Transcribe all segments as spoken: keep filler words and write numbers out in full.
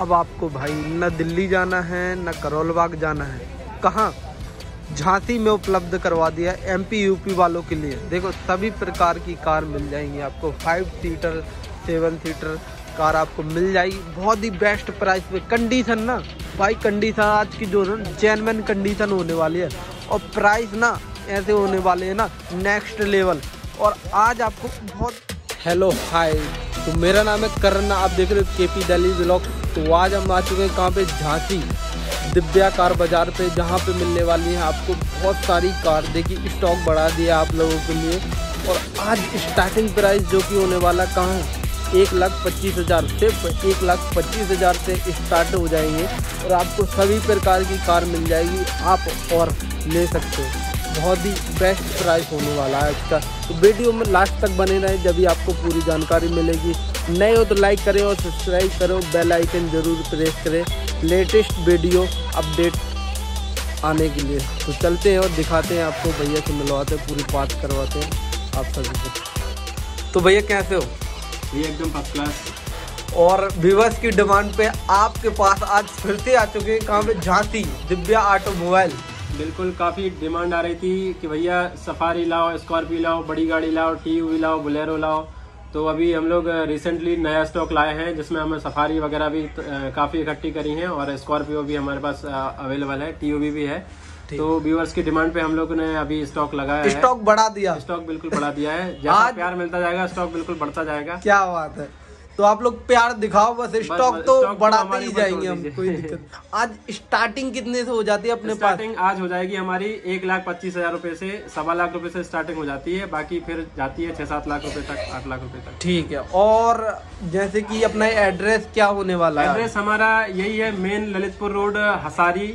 अब आपको भाई न दिल्ली जाना है न करोल बाग जाना है, कहाँ झांसी में उपलब्ध करवा दिया एमपी यूपी वालों के लिए। देखो सभी प्रकार की कार मिल जाएंगी आपको, five seater seven seater car आपको मिल जाएगी बहुत ही बेस्ट प्राइस पे। कंडीशन ना भाई, कंडीशन आज की जो जेन्युइन कंडीशन होने वाली है और प्राइस ना ऐसे होने वाले हैं ना नेक्स्ट लेवल। और आज आपको बहुत हेलो हाय, तो मेरा नाम है करण, आप देख रहे हो केपी दिल्ली व्लॉग। तो आज हम आ चुके हैं कहाँ पे, झांसी दिव्या कार बाजार पे, जहाँ पे मिलने वाली है आपको बहुत सारी कार। देखिए स्टॉक बढ़ा दिया आप लोगों के लिए। और आज स्टार्टिंग प्राइस जो कि होने वाला कहाँ है, एक लाख पच्चीस हज़ार सिर्फ एक लाख पच्चीस हज़ार से स्टार्ट हो जाएंगे और आपको सभी प्रकार की कार मिल जाएगी, आप और ले सकते हो। बहुत ही बेस्ट प्राइस होने वाला है इसका, तो वीडियो में लास्ट तक बने रहें जब भी आपको पूरी जानकारी मिलेगी। नए हो तो लाइक करें और सब्सक्राइब करो, बेल आइकन जरूर प्रेस करें लेटेस्ट वीडियो अपडेट आने के लिए। तो चलते हैं और दिखाते हैं आपको, भैया से मिलवाते हैं, पूरी बात करवाते हैं आप सभी को। तो भैया कैसे हो? ये एकदम फर्स्ट क्लास। और व्यूअर्स की डिमांड पे आपके पास आज फिर से आ चुके हैं कहाँ पे, झांसी दिव्या ऑटोमोबाइल। बिल्कुल, काफ़ी डिमांड आ रही थी कि भैया सफारी लाओ, स्कॉर्पियो लाओ, बड़ी गाड़ी लाओ, टीयूवी लाओ, बोलेरो लाओ। तो अभी हम लोग रिसेंटली नया स्टॉक लाए हैं जिसमें हमें सफारी वगैरह भी काफ़ी इकट्ठी करी हैं और स्कॉर्पियो भी हमारे पास अवेलेबल है, टीयूवी भी है। तो व्यूअर्स की डिमांड पे हम लोग ने अभी स्टॉक लगाया है, स्टॉक बढ़ा दिया, स्टॉक बिल्कुल बढ़ा दिया है। जैसा प्यार मिलता जाएगा स्टॉक बिल्कुल बढ़ता जाएगा। क्या बात है, तो आप लोग प्यार दिखाओ बस, स्टॉक तो बढ़ाते ही जाएंगे हम, कोई दिक्कत। आज स्टार्टिंग कितने से हो जाती है अपने पास? स्टार्टिंग आज हो जाएगी हमारी एक लाख पच्चीस हजार रूपए से, सवा लाख रुपए से स्टार्टिंग हो जाती है, बाकी फिर जाती है छह सात लाख रुपए तक, आठ लाख रुपए तक। ठीक है। और जैसे कि अपना एड्रेस क्या होने वाला है? एड्रेस हमारा यही है, main Lalitpur road, Hasari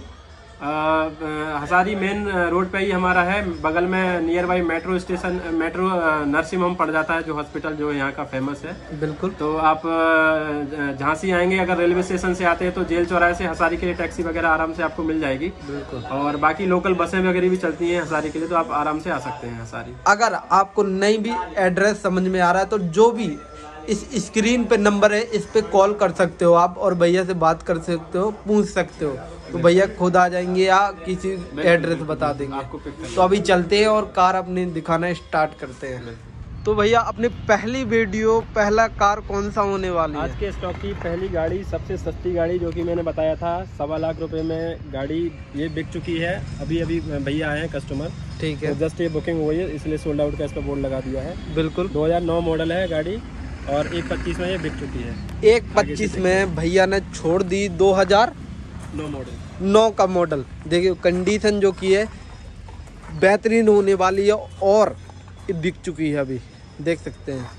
Hasari main road पे ही हमारा है। बगल में near by metro station, metro nursing home पड़ जाता है, जो हॉस्पिटल जो यहाँ का फेमस है। बिल्कुल। तो आप झांसी आएंगे, अगर रेलवे स्टेशन से आते हैं तो जेल चौराहे से हसारी के लिए टैक्सी वगैरह आराम से आपको मिल जाएगी। बिल्कुल। और बाकी लोकल बसें वगैरह भी चलती हैं हसारी के लिए, तो आप आराम से आ सकते हैं हसारी। अगर आपको नहीं भी एड्रेस समझ में आ रहा है तो जो भी इस स्क्रीन पे नंबर है इस पे कॉल कर सकते हो आप और भैया से बात कर सकते हो, पूछ सकते हो। तो भैया खुद आ जाएंगे या किसी एड्रेस बता देंगे आपको। तो अभी चलते हैं और कार अपनी दिखाना स्टार्ट करते हैं। तो भैया अपनी पहली वीडियो, पहला कार कौन सा होने वाली है? आज के स्टॉक की पहली गाड़ी, सबसे सस्ती गाड़ी जो कि मैंने बताया था, सवा लाख रुपए में गाड़ी ये बिक चुकी है। अभी अभी भैया आए हैं कस्टमर, ठीक है, तो जस्ट ये बुकिंग हुई है इसलिए सोल्ड आउट का इसका बोर्ड लगा दिया है। बिल्कुल। दो हजार नौ मॉडल है गाड़ी और एक पच्चीस में ये बिक चुकी है। एक पच्चीस में भैया ने छोड़ दी दो हजार नौ मॉडल, नौ का मॉडल। देखिए कंडीशन जो की है बेहतरीन होने वाली है और बिक चुकी है, अभी देख सकते हैं।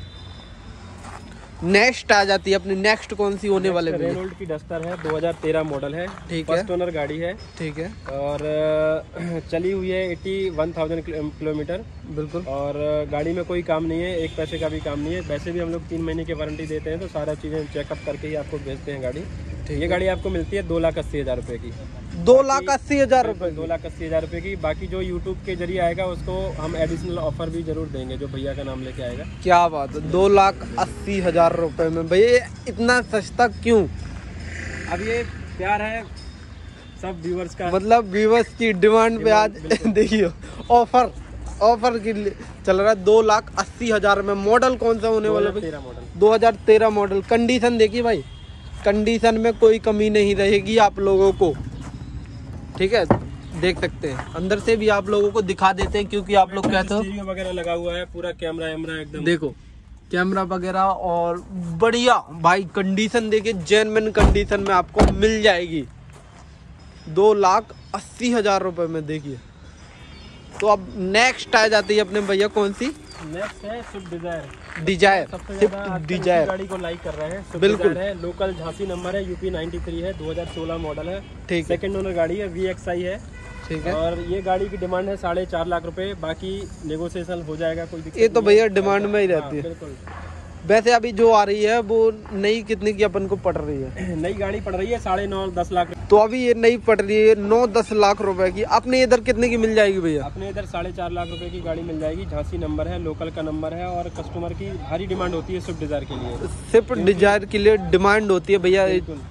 नेक्स्ट आ जाती है अपनी, नेक्स्ट कौन सी होने वाले? रेनॉल्ट की डस्टर है, दो हजार तेरह मॉडल है, ठीक है, फर्स्ट ओनर गाड़ी है, ठीक है। और चली हुई है इक्यासी हज़ार किलोमीटर। बिल्कुल। और गाड़ी में कोई काम नहीं है, एक पैसे का भी काम नहीं है। वैसे भी हम लोग तीन महीने की वारंटी देते हैं, तो सारा चीजें चेकअप करके ही आपको भेजते हैं गाड़ी। ये गाड़ी आपको मिलती है दो लाख अस्सी हजार रुपए की। दो लाख अस्सी हजार रुपए दो लाख अस्सी हजार रुपए की। बाकी जो यूट्यूब के जरिए आएगा उसको हम एडिशनल ऑफर भी जरूर देंगे, जो भैया का नाम लेके आएगा। क्या बात है, दो लाख अस्सी हजार रुपए में भैया इतना सस्ता क्यों? अब ये प्यार है सब व्यूअर्स का, मतलब व्यूअर्स की डिमांड पे आज देखियो ऑफर ऑफर की चल रहा है। दो लाख अस्सी हजार में मॉडल कौन सा होने वाला? तेरह मॉडल, दो हजार तेरह मॉडल। कंडीशन देखिए भाई, कंडीशन में कोई कमी नहीं रहेगी आप लोगों को, ठीक है, देख सकते हैं। अंदर से भी आप लोगों को दिखा देते हैं क्योंकि आप लोग कहते हो स्टीरियो वगैरह लगा हुआ है, पूरा कैमरा वैमरा एकदम, देखो कैमरा वगैरह और बढ़िया भाई। कंडीशन देखिए, जेन्युइन कंडीशन में आपको मिल जाएगी दो लाख अस्सी हजार रुपए में। देखिए, तो अब नेक्स्ट आ जाती है अपने भैया कौन सी? नेक्स्ट है स्विफ्ट डिजायर। डिजायर, सबसे डिजायर गाड़ी को लाइक कर रहे हैं। बिल्कुल है, लोकल झांसी नंबर है, यूपी तिरानवे है, दो हजार सोलह मॉडल है, ठीक, सेकंड ओनर गाड़ी है, वी एक्स आई है, ठीक है। और ये गाड़ी की डिमांड है साढ़े चार लाख रुपए, बाकी नेगोशिएशन हो जाएगा, कोई दिक्कत ये तो नहीं भैया डिमांड में ही रहती है। बिल्कुल। वैसे अभी जो आ रही है वो नई कितने की अपन को पड़ रही है? नई गाड़ी पड़ रही है साढ़े नौ दस लाख। तो अभी ये नई पड़ रही है नौ दस लाख रुपए की। अपने इधर कितने की मिल जाएगी भैया? अपने इधर साढ़े चार लाख रुपए की गाड़ी मिल जाएगी। झांसी नंबर है, लोकल का नंबर है, और कस्टमर की भारी डिमांड होती है स्विफ्ट डिजायर के लिए। स्विफ्ट डिजायर के लिए डिमांड होती है भैया,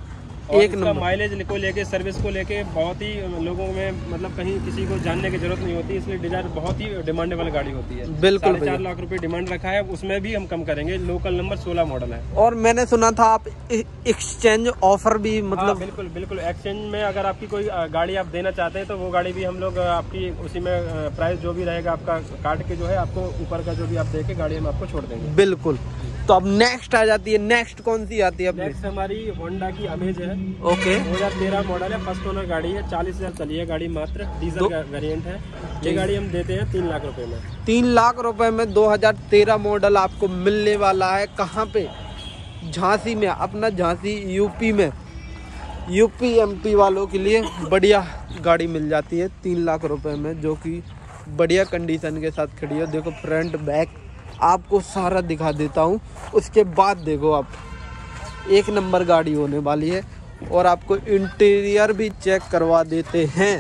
और एक इसका नंबर। माइलेज को लेके, सर्विस को लेके बहुत ही लोगों में मतलब कहीं किसी को जानने की जरूरत नहीं होती, इसलिए डिजायर बहुत ही डिमांडेबल गाड़ी होती है। बिल्कुल साढ़े चार भैया। लाख रुपए डिमांड रखा है, उसमें भी हम कम करेंगे। लोकल नंबर सोलह मॉडल है। और मैंने सुना था आप एक्सचेंज ऑफर भी मतलब हाँ, बिल्कुल बिल्कुल। एक्सचेंज में अगर आपकी कोई गाड़ी आप देना चाहते हैं तो वो गाड़ी भी हम लोग आपकी उसी में प्राइस जो भी रहेगा आपका काट के जो है आपको ऊपर का जो भी आप देके गाड़ी हम आपको छोड़ देंगे। बिल्कुल। तो अब नेक्स्ट आ जाती है, नेक्स्ट कौन सी आती है अपनी? नेक्स्ट हमारी होंडा की अमेज है। ओके। दो हज़ार तेरह मॉडल है, फर्स्ट ओनर गाड़ी है, चालीस हजार चली है गाड़ी मात्र, डीजल का वेरिएंट है। ये गाड़ी हम देते हैं तीन लाख रुपए में। तीन लाख रुपए में दो हजार तेरह मॉडल आपको मिलने वाला है। कहाँ पे? झांसी में, अपना झांसी यूपी में। यूपी एमपी वालों के लिए बढ़िया गाड़ी मिल जाती है तीन लाख रुपए में, जो कि बढ़िया कंडीशन के साथ खड़ी है। देखो फ्रंट बैक आपको सारा दिखा देता हूँ, उसके बाद देखो आप एक नंबर गाड़ी होने वाली है। और आपको इंटीरियर भी चेक करवा देते हैं।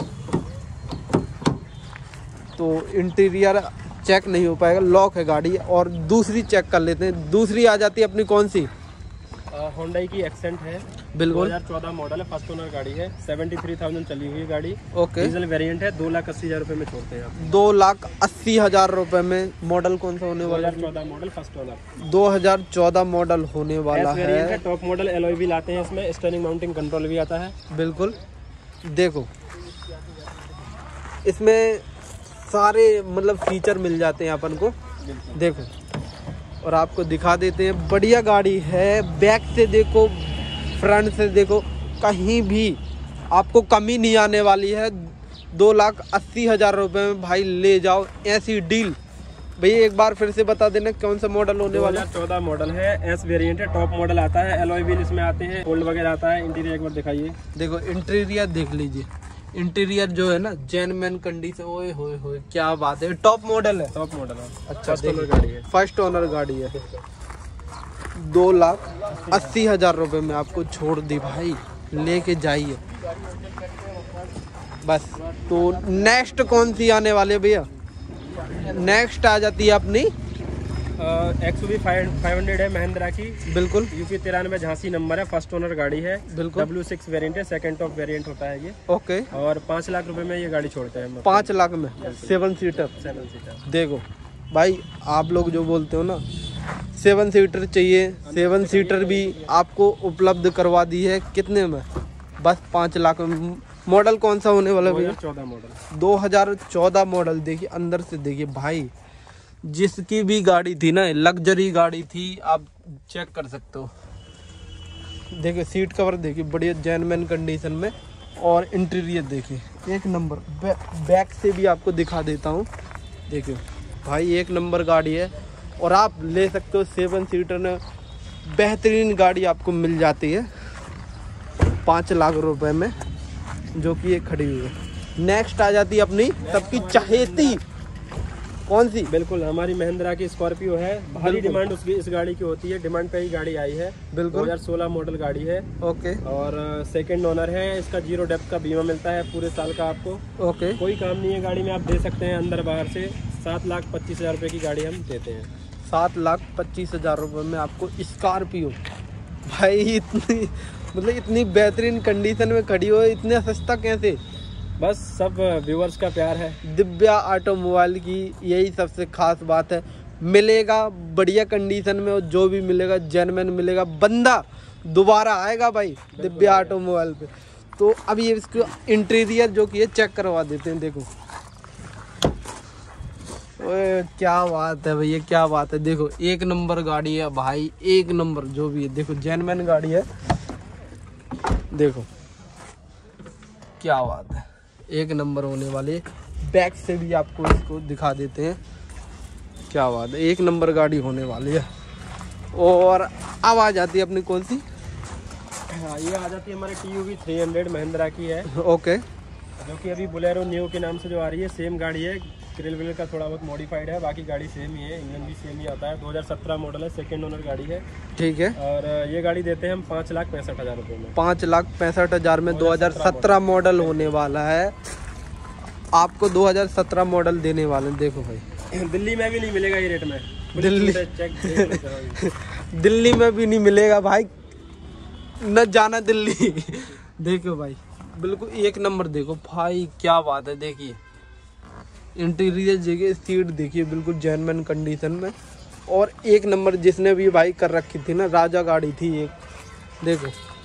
तो इंटीरियर चेक नहीं हो पाएगा, लॉक है गाड़ी। और दूसरी चेक कर लेते हैं। दूसरी आ जाती है अपनी कौन सी? होंडा की एक्सेंट है, बिल्कुल दो हज़ार चौदह मॉडल है, फर्स्ट ओनर गाड़ी है, सेवेंटी थ्री थाउजेंड चली हुई गाड़ी। ओके। डीजल वेरिएंट है, दो लाख अस्सी हजार रुपए में छोड़ते हैं आप। दो लाख अस्सी हजार रुपए में। मॉडल कौन सा होने दो वाला हजार है? चौदह मॉडल, फर्स्ट ओनर। दो हजार चौदह मॉडल होने वाला वेरिएंट है, है। टॉप मॉडल एलॉय भी लाते हैं इसमें, स्टीयरिंग माउंटिंग कंट्रोल भी आता है। बिल्कुल। देखो इसमें सारे मतलब फीचर मिल जाते हैं अपन को। देखो और आपको दिखा देते हैं, बढ़िया गाड़ी है। बैक से देखो, फ्रंट से देखो, कहीं भी आपको कमी नहीं आने वाली है। दो लाख अस्सी हजार रुपए में भाई ले जाओ, ऐसी डील। भैया एक बार फिर से बता देना कौन सा मॉडल होने दो वाला हजार चौदह मॉडल है, एस वेरिएंट है, टॉप मॉडल आता है, एलॉय व्हील इसमें आते हैं, फोल्ड वगैरह आता है। इंटीरियर एक बार दिखाइए। देखो इंटीरियर देख लीजिए। इंटीरियर जो है ना जेन्युइन कंडीशन। ओए होए होए क्या बात है। टॉप मॉडल है। टॉप मॉडल है। अच्छा, फर्स्ट ओनर गाड़ी है। फर्स्ट ओनर गाड़ी है। दो लाख अस्सी हजार रुपए में आपको छोड़ दी भाई, लेके जाइए बस। तो नेक्स्ट कौन सी आने वाले भैया? नेक्स्ट आ जाती है अपनी एक्सयूवी फाइव हंड्रेड है महिंद्रा की। बिल्कुल। यूपी तिरानवे झांसी नंबर है, फर्स्ट ओनर गाड़ी है। बिल्कुल। डब्ल्यू सिक्स वेरिएंट है, सेकंड टॉप वेरिएंट होता है ये। ओके। और पाँच लाख रुपए में ये गाड़ी छोड़ते हैं हम। पाँच लाख में सेवन सीटर। Seven seater. देखो भाई आप लोग जो बोलते हो ना सेवन सीटर चाहिए, सेवन सीटर भी आपको उपलब्ध करवा दी है। कितने में? बस पाँच लाख में। मॉडल कौन सा होने वाला भैया? चौदह मॉडल। दो हजार चौदह मॉडल। देखिए अंदर से देखिए भाई, जिसकी भी गाड़ी थी ना, लग्जरी गाड़ी थी, आप चेक कर सकते हो। देखिए सीट कवर देखिए बढ़िया जेन्युइन कंडीशन में। और इंटीरियर देखिए एक नंबर। बै, बैक से भी आपको दिखा देता हूँ। देखिए भाई एक नंबर गाड़ी है। और आप ले सकते हो सेवन सीटर में, बेहतरीन गाड़ी आपको मिल जाती है पाँच लाख रुपए में, जो कि ये खड़ी हुई है। नेक्स्ट आ जाती है अपनी सबकी चहेती कौन सी? बिल्कुल हमारी महिंद्रा की स्कॉर्पियो है। भारी डिमांड उसकी इस गाड़ी की होती है, डिमांड पे ही गाड़ी आई है। बिल्कुल। दो हज़ार सोलह मॉडल गाड़ी है। ओके। और सेकंड ओनर है। इसका जीरो डेप्थ का बीमा मिलता है पूरे साल का आपको। ओके। कोई काम नहीं है गाड़ी में, आप दे सकते हैं अंदर बाहर से। सात लाख पच्चीस हजार रुपए की गाड़ी हम देते हैं। सात लाख पच्चीस हजार रुपये में आपको स्कॉर्पियो। भाई इतनी मतलब इतनी बेहतरीन कंडीशन में खड़ी हो, इतने सस्ता कैसे? बस सब व्यूअर्स का प्यार है। दिव्या ऑटोमोबाइल की यही सबसे खास बात है। मिलेगा बढ़िया कंडीशन में, और जो भी मिलेगा जेन्युइन मिलेगा। बंदा दोबारा आएगा भाई दिव्या ऑटोमोबाइल पे। तो अभी ये इसको इंटीरियर जो कि है चेक करवा देते हैं। देखो ओए क्या बात है भैया, क्या बात है। देखो एक नंबर गाड़ी है भाई, एक नंबर जो भी है। देखो जेन्युइन गाड़ी है। देखो क्या बात है, एक नंबर होने वाली है। बैक से भी आपको इसको दिखा देते हैं। क्या बात है, एक नंबर गाड़ी होने वाली है। और अब आ जाती है अपनी कौन सी? हाँ, ये आ जाती है हमारे T U V three hundred Mahindra की है, ओके। जो कि अभी बुलेरो न्यू के नाम से जो आ रही है। सेम गाड़ी है, ग्रिल विल का थोड़ा बहुत मॉडिफाइड है, बाकी गाड़ी सेम ही है, इंजन भी सेम ही आता है। दो हज़ार सत्रह मॉडल है, सेकंड ओनर गाड़ी है। ठीक है। और ये गाड़ी देते हैं हम पाँच लाख पैंसठ हज़ार रुपये में। पाँच लाख पैंसठ हजार में दो हजार सत्रह मॉडल होने वाला है। आपको दो हजार सत्रह मॉडल देने वाले हैं। देखो भाई दिल्ली में भी नहीं मिलेगा ये रेट में। दिल्ली चेक दिल्ली में भी नहीं मिलेगा भाई। न जाना दिल्ली। देखो भाई बिल्कुल एक नंबर, देखो भाई क्या बात है। देखिए इंटीरियर जगह सीट देखिए बिल्कुल जेन्युइन कंडीशन में, और एक नंबर। जिसने भी भाई कर रखी थी ना, राजा गाड़ी थी एक। देखो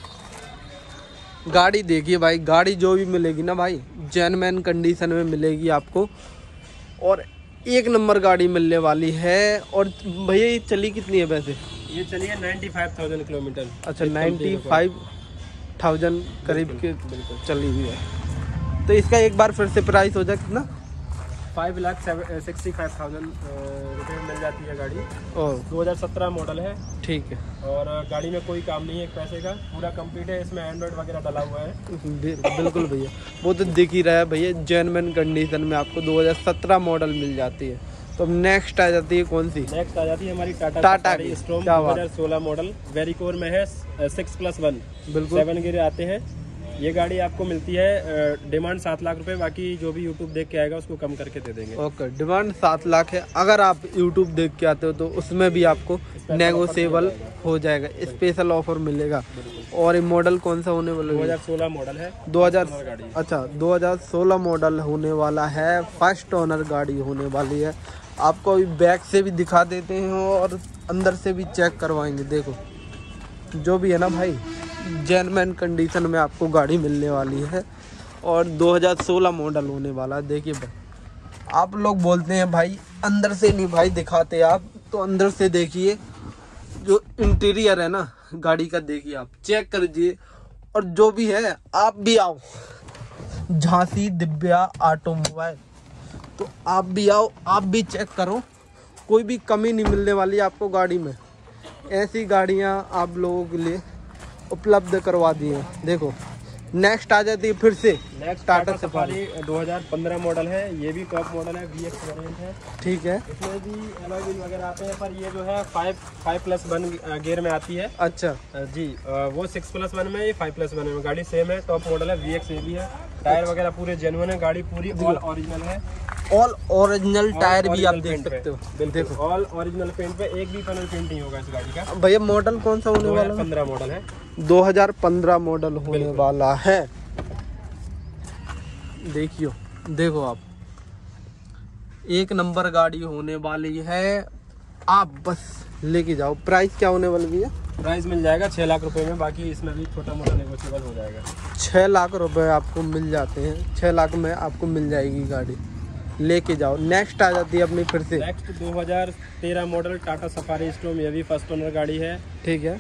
गाड़ी देखिए भाई, गाड़ी जो भी मिलेगी ना भाई जेन्युइन कंडीशन में मिलेगी आपको, और एक नंबर गाड़ी मिलने वाली है। और भैया ये चली कितनी है वैसे? ये चली है नाइन्टी फाइव थाउजेंड किलोमीटर। अच्छा नाइन्टी फाइव थाउजेंड करीब के चली हुई है। तो इसका एक बार फिर से प्राइस हो जाए कितना? Five lakh sixty five thousand रुपये मिल जाती है गाड़ी। और दो हज़ार सत्रह मॉडल है। ठीक है। और गाड़ी में कोई काम नहीं है एक पैसे का, पूरा कंप्लीट है। इसमें एंड्रॉइड वगैरह डला हुआ है। बिल्कुल भैया, वो तो दिख ही रहा है भैया, जेन्युइन कंडीशन में आपको दो हज़ार सत्रह मॉडल मिल जाती है। तो अब नेक्स्ट आ जाती है कौन सी? नेक्स्ट आ जाती है हमारी टाटा टाटा स्ट्रॉम दो हज़ार सोलह मॉडल। वेरिकोर में है, सिक्स प्लस वन, बिल्कुल सेवन गियर आते हैं। ये गाड़ी आपको मिलती है डिमांड सात लाख रुपए, बाकी जो भी यूट्यूब देख के आएगा उसको कम करके दे देंगे। ओके, डिमांड सात लाख है। अगर आप यूट्यूब देख के आते हो तो उसमें भी आपको नेगोशिएबल हो जाएगा, स्पेशल ऑफर मिलेगा। और ये मॉडल कौन सा होने वाला है? दो हज़ार सोलह मॉडल है। दो हज़ार अच्छा दो हज़ार सोलह मॉडल होने वाला है। फर्स्ट ओनर गाड़ी होने वाली है। आपको अभी बैक से भी दिखा देते हैं और अंदर से भी चेक करवाएंगे। देखो जो भी है ना भाई, जेन्युइन कंडीशन में आपको गाड़ी मिलने वाली है, और दो हज़ार सोलह मॉडल होने वाला है। देखिए भाई, आप लोग बोलते हैं भाई अंदर से नहीं भाई दिखाते आप, तो अंदर से देखिए जो इंटीरियर है ना गाड़ी का, देखिए आप चेक करिए। और जो भी है, आप भी आओ झांसी दिव्या ऑटोमोबाइल, तो आप भी आओ, आप भी चेक करो। कोई भी कमी नहीं मिलने वाली आपको गाड़ी में। ऐसी गाड़ियां आप लोगों के लिए उपलब्ध करवा दी है। देखो नेक्स्ट आ जाती है फिर से नेक्स्ट टाटा सफारी दो हज़ार पंद्रह मॉडल है। ये भी टॉप मॉडल है, वी एक्स वेरिएंट है। ठीक है। इसमें भी अलॉय व्हील वगैरह आते हैं, पर ये जो है five five plus one gear में आती है। अच्छा जी, वो सिक्स प्लस वन में, ये फाइव प्लस वन में। गाड़ी सेम है, टॉप मॉडल है, वी एक्स ए भी है। टायर वगैरह पूरे जेन्युइन है, गाड़ी पूरी ऑल ओरिजिनल है। ऑल ओरिजिनल टायर भी आप देख सकते हो। देखो ऑल ओरिजिनल पेंट पे, एक भी पैनल पेंट नहीं होगा इस गाड़ी का। भैया मॉडल कौन सा होने वाला है? पंद्रह मॉडल है। दो हज़ार पंद्रह मॉडल होने वाला है। देखियो देखो आप, एक नंबर गाड़ी होने वाली है। आप बस लेके जाओ। प्राइस क्या होने वाली है? प्राइस मिल जाएगा छह लाख रुपए में, बाकी इसमें भी छोटा मोटा नेगोशिएबल हो जाएगा। छः लाख रुपए आपको मिल जाते हैं। छः लाख में आपको मिल जाएगी गाड़ी, लेके जाओ। नेक्स्ट आ जाती है अपनी फिर से। नेक्स्ट दो हज़ार तेरह मॉडल टाटा सफारी स्ट्रॉम, ये भी फर्स्ट ओनर गाड़ी है। ठीक है।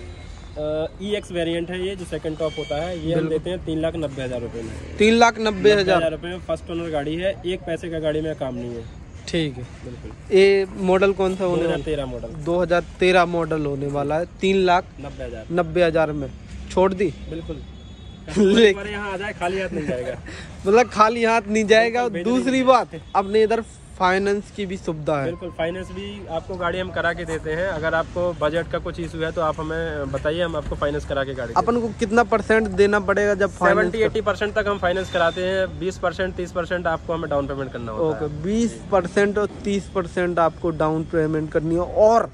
ई एक्स वेरिएंट है, ये जो सेकंड टॉप होता है। ये हम देते हैं तीन लाख नब्बे हजार रुपए में। तीन लाख नब्बे हजार रुपए में फर्स्ट ओनर गाड़ी है। एक पैसे का गाड़ी में काम नहीं है। ठीक है, बिल्कुल। ये मॉडल कौन सा होने वाला? तेरह मॉडल दो हज़ार तेरह मॉडल होने वाला है। तीन लाख नब्बे हजार नब्बे हजार में छोड़ दी। बिल्कुल। लेकिन यहाँ आ जाए खाली हाथ नहीं जाएगा। मतलब खाली हाथ नहीं जाएगा। दूसरी बात, अपने इधर फाइनेंस की भी सुविधा है। बिल्कुल, फाइनेंस भी आपको गाड़ी हम करा के देते हैं। अगर आपको बजट का कुछ इशू है तो आप हमें बताइए, हम आपको फाइनेंस करा के गाड़ी। अपन को कितना परसेंट देना पड़ेगा जब? सेवेंटी एटी परसेंट तक हम फाइनेंस कराते हैं। बीस परसेंट तीस परसेंट आपको हमें डाउन पेमेंट करना होता है। ओके, बीस परसेंट और तीस परसेंट आपको डाउन पेमेंट करनी है, और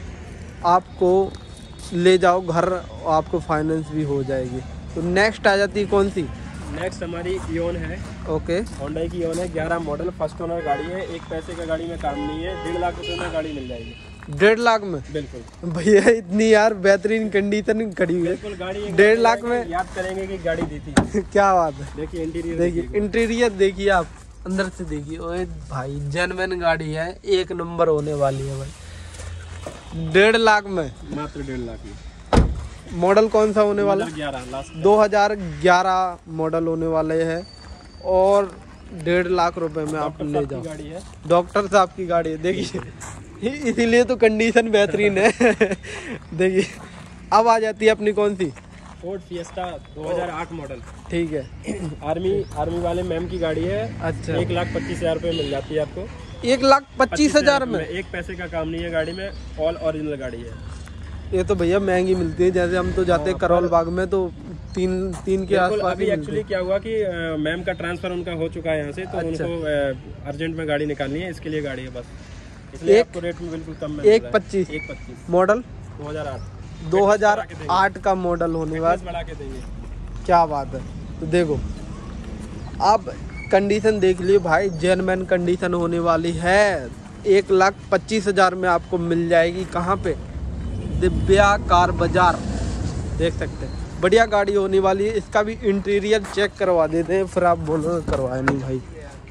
आपको ले जाओ घर, आपको फाइनेंस भी हो जाएगी। तो नेक्स्ट आ जाती है कौन सी? नेक्स्ट हमारी इयोन है। ओके, होंडा की इयोन है, ग्यारह मॉडल, फर्स्ट ओनर गाड़ी है। एक पैसे का गाड़ी में काम नहीं है। डेढ़ लाख रुपए में गाड़ी मिल जाएगी। डेढ़ लाख में? बिल्कुल भैया इतनी यार बेहतरीन कंडीशन खड़ी हुई है। गाड़ी डेढ़ लाख में याद करेंगे कि गाड़ी दी थी। क्या बात है। देखिए इंटीरियर, देखिए इंटीरियर देखिए आप, अंदर से देखिए। ओए भाई जेन्युइन गाड़ी है, एक नंबर होने वाली है भाई। डेढ़ लाख में, मात्र डेढ़ लाख में। मॉडल कौन सा होने वाला? ग्यारह लास्ट दो हज़ार ग्यारह मॉडल होने वाले हैं, और डेढ़ लाख रुपए में आप ले जाओ। गाड़ी है, डॉक्टर साहब की गाड़ी है। देखिए इसीलिए तो कंडीशन बेहतरीन है। देखिए अब आ जाती है अपनी कौन सी? फोर्ड फिएस्टा दो हज़ार आठ मॉडल। ठीक है। आर्मी आर्मी वाले मैम की गाड़ी है। अच्छा, एक लाख पच्चीस हजार रुपये मिल जाती है आपको। एक लाख पच्चीस हजार में? एक पैसे का काम नहीं है गाड़ी में, ऑल ओरिजिनल गाड़ी है। ये तो भैया महंगी मिलती है। जैसे हम तो जाते हैं करोल बाग में, तो तीन तीन के आसपास। अभी एक्चुअली क्या हुआ कि मैम का ट्रांसफर उनका हो चुका है यहाँ से, तो अच्छा। उनको अर्जेंट में गाड़ी निकालनी है, इसके लिए गाड़ी है बस। इसलिए आपको रेट में बिल्कुल कम में। एक पच्चीस एक पच्चीस मॉडल दो हज़ार आठ दो हज़ार आठ का मॉडल होने वाला, बढ़ा के देंगे। क्या बात है। तो देखो आप कंडीशन देख लियो भाई, जेन्युइन कंडीशन होने वाली है। एक लाख पच्चीस हजार में आपको मिल जाएगी। कहाँ पे? दिव्या कार बाजार, देख सकते हैं। बढ़िया गाड़ी होने वाली है। इसका भी इंटीरियर चेक करवा देते हैं, फिर आप बोलो करवाए नहीं भाई।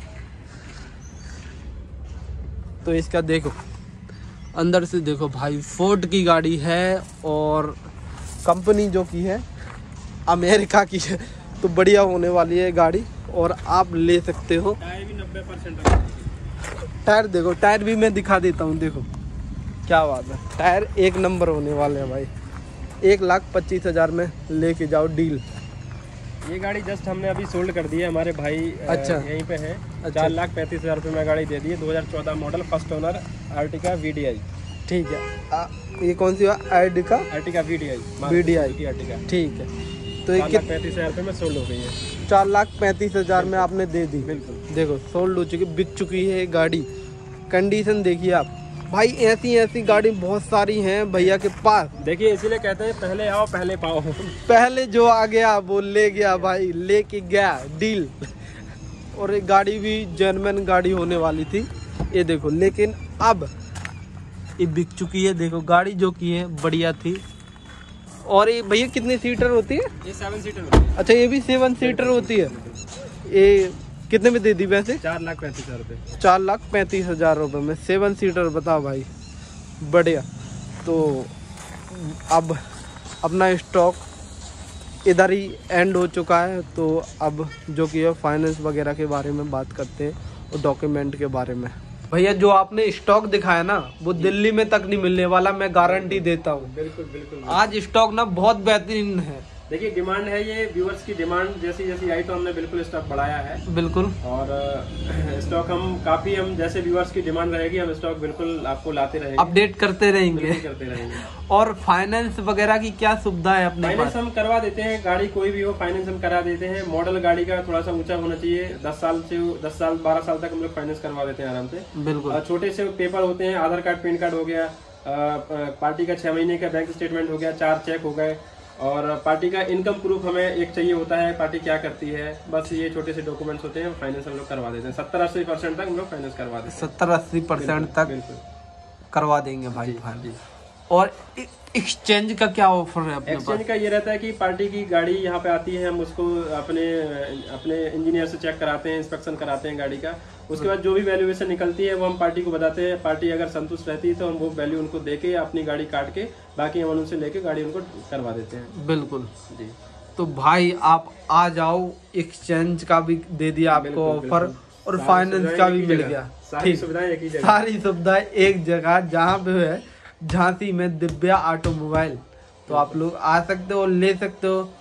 तो इसका देखो अंदर से देखो भाई, फोर्ड की गाड़ी है और कंपनी जो की है अमेरिका की है, तो बढ़िया होने वाली है गाड़ी और आप ले सकते हो। टायर भी नब्बे परसेंट टायर देखो, टायर भी मैं दिखा देता हूँ। देखो क्या बात है, टायर एक नंबर होने वाले हैं भाई। एक लाख पच्चीस हजार में लेके जाओ डील। ये गाड़ी जस्ट हमने अभी सोल्ड कर दी है, हमारे भाई अच्छा। यहीं पे है। अच्छा। चार लाख पैंतीस हजार रुपये में गाड़ी दे दी है। दो हज़ार चौदह मॉडल, first owner, Ertiga V D I. ठीक है। आ, ये कौन सी आईडी का? Ertiga V D I. V D I Ertiga. ठीक है। तो ये चार लाख पैंतीस हजार रुपये में सोल्ड हो गई है। चार लाख पैंतीस हजार में आपने दे दी। बिल्कुल। देखो सोल्ड हो चुकी, बिक चुकी है गाड़ी। कंडीशन देखिए आप भाई, ऐसी ऐसी गाड़ी बहुत सारी हैं भैया के पास। देखिए इसीलिए कहते हैं पहले आओ पहले पाओ। पहले जो आ गया वो ले गया भाई, लेके गया डील। और एक गाड़ी भी जेन्युइन गाड़ी होने वाली थी ये देखो, लेकिन अब ये बिक चुकी है। देखो गाड़ी जो की है बढ़िया थी। और ये भैया कितनी सीटर होती है? ये सेवन सीटर होती है। अच्छा, ये भी सेवन सीटर होती है। ये कितने में दे दी वैसे? चार लाख पैंतीस हजार रुपये। चार लाख पैंतीस हजार रुपये में सेवन सीटर, बताओ भाई बढ़िया। तो अब अपना स्टॉक इधर ही एंड हो चुका है। तो अब जो कि है फाइनेंस वगैरह के बारे में बात करते हैं और डॉक्यूमेंट के बारे में। भैया जो आपने स्टॉक दिखाया ना, वो दिल्ली में तक नहीं मिलने वाला, मैं गारंटी देता हूँ। बिल्कुल बिल्कुल। आज स्टॉक ना बहुत बेहतरीन है। देखिए डिमांड है, ये व्यूअर्स की डिमांड जैसी जैसी आई तो हमने बिल्कुल स्टॉक बढ़ाया है। बिल्कुल। और स्टॉक हम काफी हम जैसे व्यूअर्स की डिमांड रहेगी हम स्टॉक बिल्कुल आपको लाते रहेंगे, अपडेट करते रहेंगे करते रहेंगे। और फाइनेंस वगैरह की क्या सुविधा है अपने फाइनेंस पास? हम करवा देते हैं, गाड़ी कोई भी हो फाइनेंस हम करा देते हैं। मॉडल गाड़ी का थोड़ा सा ऊंचा होना चाहिए, दस साल से दस साल बारह साल तक हम लोग फाइनेंस करवा देते हैं आराम से। बिल्कुल। छोटे से पेपर होते हैं, आधार कार्ड पैन कार्ड हो गया, पार्टी का छह महीने का बैंक स्टेटमेंट हो गया, चार चेक हो गए, और पार्टी का इनकम प्रूफ हमें एक चाहिए होता है, पार्टी क्या करती है, बस ये छोटे से डॉक्यूमेंट्स होते हैं। फाइनेंस हम लोग करवा देते हैं, सत्तर अस्सी परसेंट तक हम लोग फाइनेंस करवा देते हैं। सत्तर अस्सी परसेंट तक बिल्कुल करवा देंगे भाई। जी। और एक्सचेंज का क्या ऑफर है अपने एक्सचेंज पास? का ये रहता है कि पार्टी की गाड़ी यहाँ पे आती है, हम उसको अपने अपने इंजीनियर से चेक कराते हैं, इंस्पेक्शन कराते हैं गाड़ी का। उसके बाद जो भी वैल्यूएशन निकलती है वो हम पार्टी को बताते हैं। पार्टी अगर संतुष्ट रहती है तो हम वो वैल्यू उनको देके अपनी गाड़ी काट के बाकी हम उनसे लेके गाड़ी उनको करवा देते हैं। बिल्कुल जी। तो भाई आप आ जाओ, एक्सचेंज का भी दे दिया आपको ऑफर और फाइनेंस का भी मिल गया। सारी सुविधाएं एक ही जगह, सारी सुविधाएं एक जगह, जहाँ पे है झांसी में दिव्या ऑटोमोबाइल। तो आप लोग आ सकते हो, ले सकते हो।